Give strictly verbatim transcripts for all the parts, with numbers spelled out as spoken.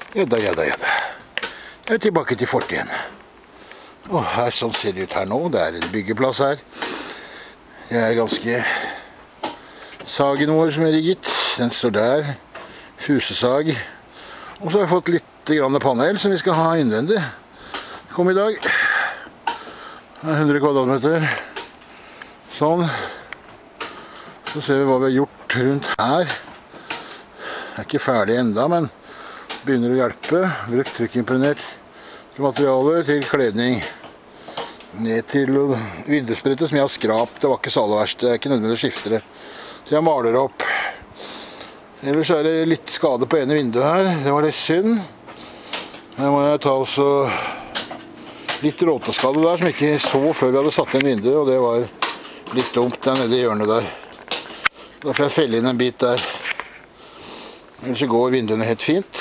Jadda, jadda, jadda. Jeg er tilbake til fortiden. Og her, sånn ser det ut her nå. Det er en byggeplass her. Det er ganske sagen vår som er rigget. Den står der. Fusesag. Og så har jeg fått litt grann panel som vi skal ha innvendig. Kom i dag. Det er hundre kvadratmeter. Sånn. Så ser vi hva vi har gjort rundt her. Det er ikke ferdig enda, men begynner å hjelpe. Brukt trykkimpregnert materiale til kledning. Ned til vindusprettet som jeg har skrapt. Det var ikke så aller verst. Det er ikke nødvendig å skifte det. Så jeg maler det opp. Ellers er det litt skade på ene vinduet her. Det var litt synd. Her må jeg ta også litt råteskade der som ikke så før vi hadde satt inn vinduet, og det var litt dumt der nede i hjørnet der. Da får jeg felle inn en bit der. Ellers så går vinduene helt fint.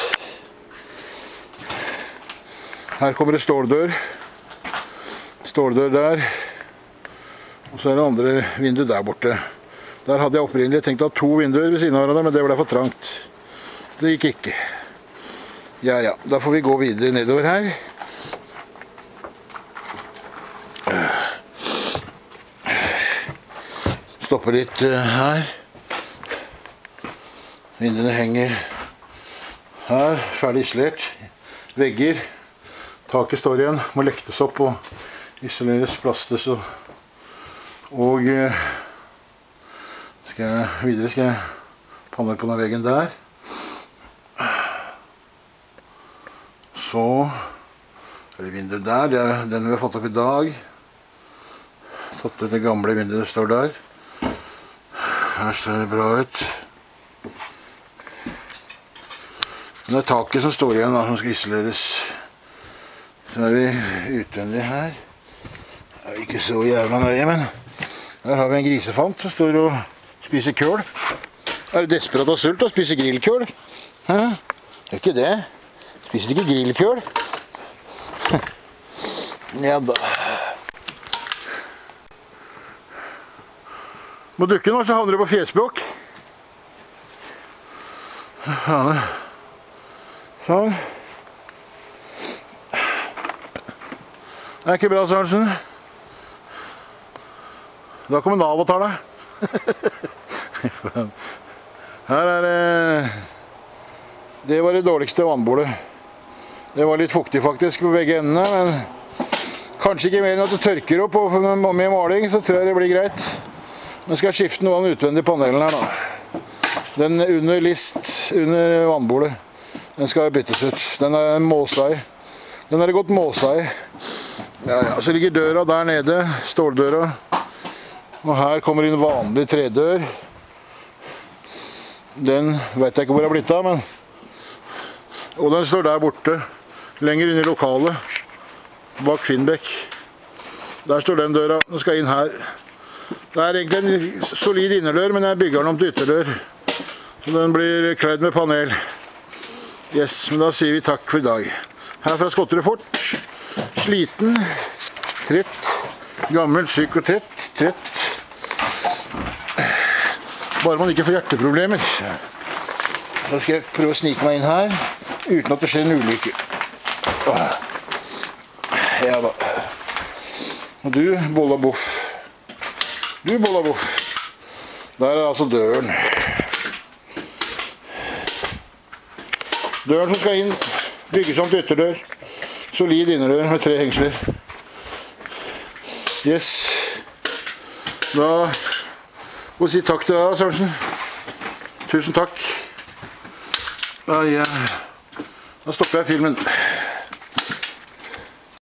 Her kommer det ståldør. Ståldør der. Og så er det andre vinduet der borte. Der hadde jeg opprinnelig tenkt å ha to vinduer ved siden av hverandre, men det ble for trangt. Det gikk ikke. Ja, ja. Da får vi gå videre nedover her. Stopper litt her. Vinduene henger her, ferdig isolert. Vegger. Taket står igjen, må lektes opp og isoleres, plastes og, og skal jeg, videre skal jeg panne på denne veggen der. Så er det vinduet der, det er den vi har fått opp i dag. Tatt ut det gamle vinduet står der. Her ser det bra ut. Det er taket som står igjen da, som skal isoleres. Så er vi utvendig her. Det er ikke så jævla nøye, men her har vi en grisefant som står og spiser køl. Er du desperat av sult og spiser grillkøl? Hæ? Det er ikke det. Spiser ikke grillkøl? Ja da. Må dukke nå, så havner du på fjespråk. Ja, det. Sånn. Det er ikke bra, Sørensen. Da kommer Nav og tar deg. Her er det... Det var det dårligste vannbordet. Det var litt fuktig faktisk på begge endene, men kanskje ikke mer enn at det tørker opp og med maling, så tror jeg det blir greit. Men skal jeg skifte noe av den utvendige panelen her da. Den under list, under vannbordet. Den skal byttes ut. Den er måsa i. Den er det gått måsa i. Ja, ja. Så ligger døra der nede, ståldøra. Og her kommer en vanlig tredør. Den vet jeg ikke hvor jeg har blitt av, men... Og den står der borte. Lenger inn i lokalet. Bak Finnbekk. Der står den døra. Den skal inn her. Det er egentlig en solid innerdør, men jeg bygger den om til ytterdør. Så den blir kledd med panel. Yes, men da sier vi takk for i dag. Herfra skotter det fort. Sliten. Trett. Gammel, syk og trett. Trett. Bare man ikke får hjerteproblemer. Så skal jeg prøve å snike meg inn her, uten at det skjer en ulykke. Ja da. Og du, bolla boff. Du, bolla boff. Der er altså døren. Døren som skal inn, bygges om til ytterdør. Solid innerdør med tre hengsler. Yes. Da må jeg si takk til deg, Sørensen. Tusen takk. Da, ja. Da stopper jeg filmen.